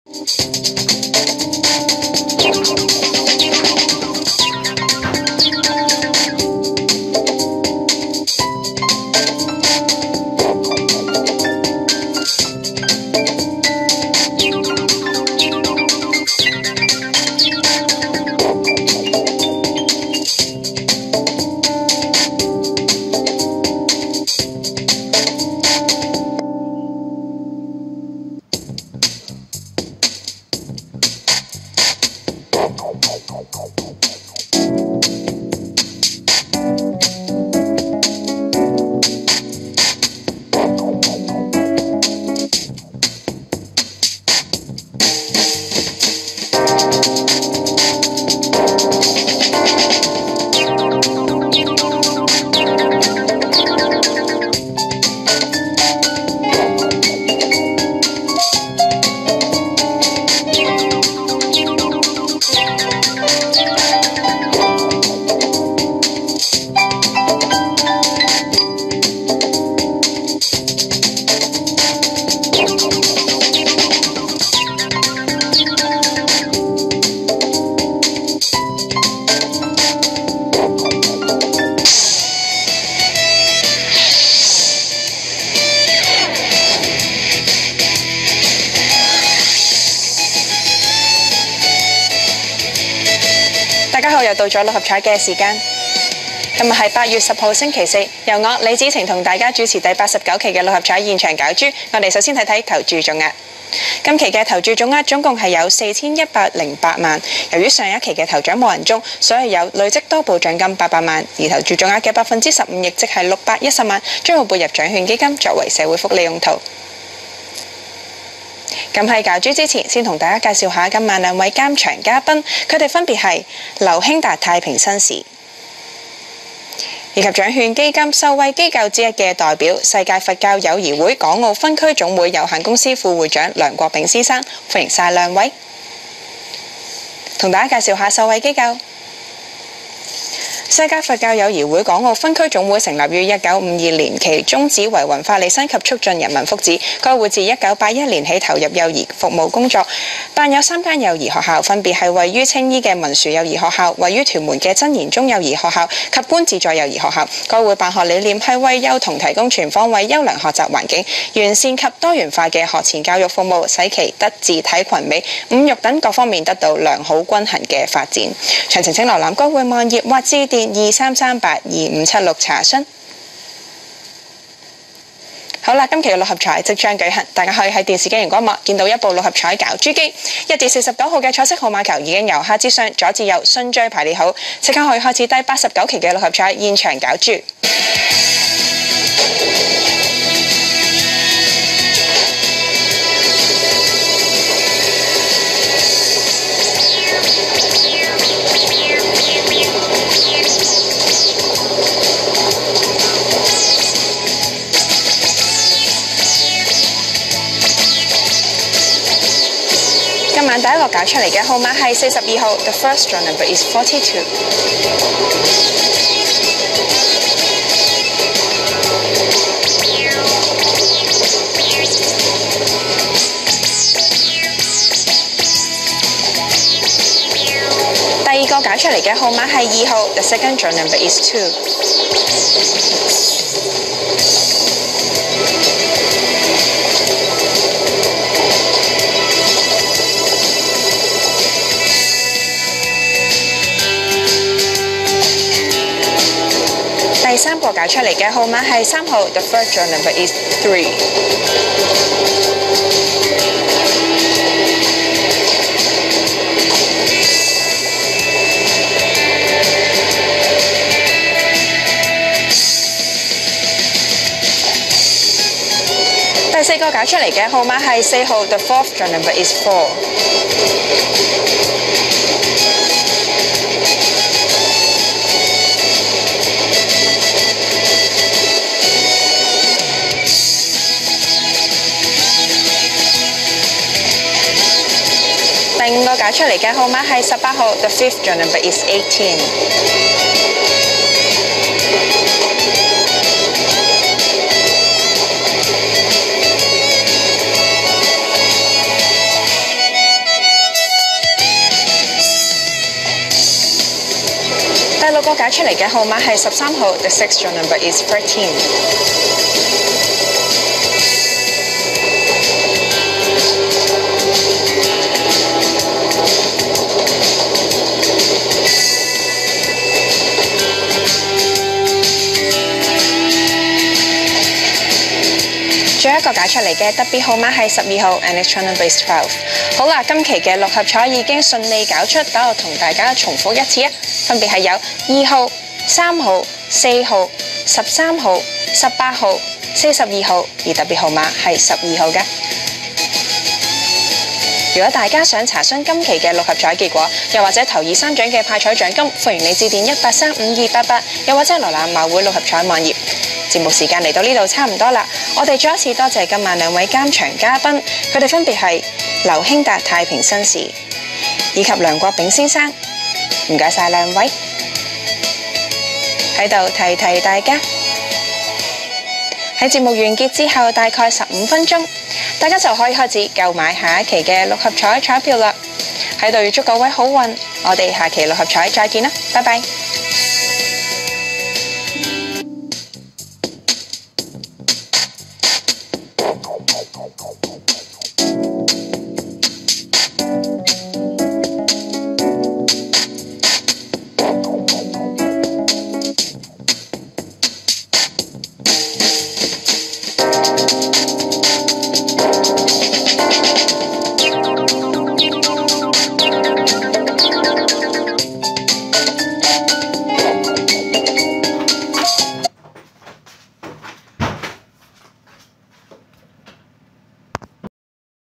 大家好，又到咗六合彩嘅時間。今日係8月10號星期四，由我李子晴同大家主持第89期嘅六合彩現場攪珠。我哋首先睇睇投注總額。今期嘅投注總額總共係有4108萬。由於上一期嘅頭獎冇人中，所以有累積多部獎金800萬，而投注總額嘅15%，亦即係610萬，將會撥入獎券基金作為社會福利用途。咁喺攪珠之前，先同大家介紹下今晚兩位監場嘉賓，佢哋分別係劉興達太平紳士，以及獎券基金受惠機構之一嘅代表世界佛教友誼會港澳分區總會有限公司副會長梁國炳先生，歡迎晒兩位。同大家介紹下受惠機構。世界佛教友誼會港澳分區總會成立於1952年，其宗旨為維護利生及促進人民福祉。該會自1981年起投入幼兒服務工作，辦有3間幼兒學校，分別係位於青衣嘅文殊幼兒學校、位於屯門嘅真言宗幼兒學校及觀自在幼兒學校。該會辦學理念係為幼童提供全方位優良學習環境，完善及多元化嘅學前教育服務，使其德智體群美、五育等各方面得到良好均衡嘅發展。詳情請瀏覽該會網頁或致電23382576查詢。好啦，今期嘅六合彩即將舉行，大家可以喺電視機熒光幕見到一部六合彩攪珠機，1至49號嘅彩色號碼球已經由下至上、左至右順序排列好，即刻可以開始第89期嘅六合彩現場攪珠。今晚第一個搞出嚟嘅號碼係42號 ，The first draw number is 42。第二個搞出嚟嘅號碼係2號 ，The second draw number is 2。第三個搞出嚟嘅號碼係3號 ，The third draw number is 3。第四個搞出嚟嘅號碼係4號 ，The fourth draw number is 4。第五個搞出嚟嘅號碼係18號 ，The fifth draw number is 18。 解出嚟嘅號碼係13號 ，The sixth draw number is 13。最後一個解出嚟嘅特別號碼係12號 ，and its draw number is 12。好啦，今期嘅六合彩已經順利搞出，等我同大家重複一次啊，分別係有2號、3號、4號、13號、18號、42號，而特別號碼係12號嘅。如果大家想查詢今期嘅六合彩結果，又或者頭二三獎嘅派彩獎金，歡迎你致電1835288，又或者瀏覽馬會六合彩網頁。節目時間嚟到呢度差唔多啦，我哋再一次多謝今晚兩位監場嘉賓，佢哋分別係劉興達太平紳士以及梁國炳先生，唔該晒兩位。喺度提提大家，喺節目完結之後大概15分鐘，大家就可以開始購買下一期嘅六合彩彩票啦。喺度預祝各位好運，我哋下期六合彩再見啦，拜拜。